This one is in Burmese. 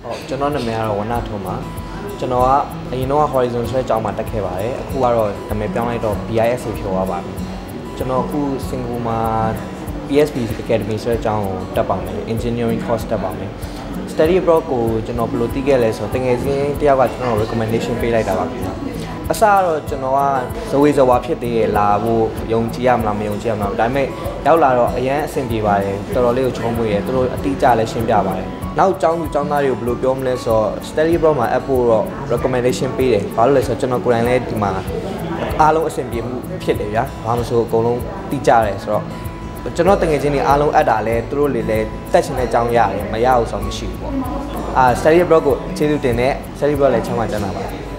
ကျွန်တော်နာမည်ကတော့ဝနထုံးပါကျွန်တော်ကအရင်တော့ Horizon ဆွဲကြောင်းမှာတက်ခဲ့ပါတယ်အခုကတော့နာမည်ပြောင်းလိုက်တော့ BIS ဖြော်သွားပါပြီကျွန်တော်အခုစင်ကာပူမှာ PSB Academy ဆွဲကြောင်းကိုတက်ပါမယ် Engineering course တက်ပါမယ် Study abroad ကိုကျွန်တော်ဘယ်လိုသိခဲ့လဲဆိုတော့တကယ်ချင်းတယောက်ကကျွန်တော် recommendation ပေးလိုက်တာပါခင်ဗျာအစတော့ကျွန်တော်ကဇဝေဇဝါဖြစ်သေးရဲ့လာဖို့ယုံကြည်ရမလားမယုံကြည်ရမလားဒါပေမဲ့ရောက်လာတော့အရန်အဆင်ပြေပါတယ်တော်တော်လေးကိုချုံးမွေးရသူတို့အတိအကျလည်းရှင်းပြပါတယ်နောက်ကျောင်းသူကျောင်းသားတွေကိုဘယ်လိုပြောမလဲဆိုတော့ study abroad မှာ app ဖို့တော့ recommendation ပေးတယ်ဘာလို့လဲဆိုတော့ကျွန်တော်ကိုယ်တိုင်လည်းဒီမှာအားလုံးအဆင်ပြေမှုဖြစ်တယ်ဗျာဘာမှမဆိုအကုန်လုံးတိကျတယ်ဆိုတော့ကျွန်တော်တကယ်ချင်းနေအားလုံးအပ်တာလဲသူတို့လည်းတက်ချင်တဲ့အကြောင်းရတယ်မရဘူးဆိုတော့မရှိဘူးပေါ့study abroad ကိုကျေးဇူးတင်တဲ့ study abroad လည်းချမ်းသာကြပါ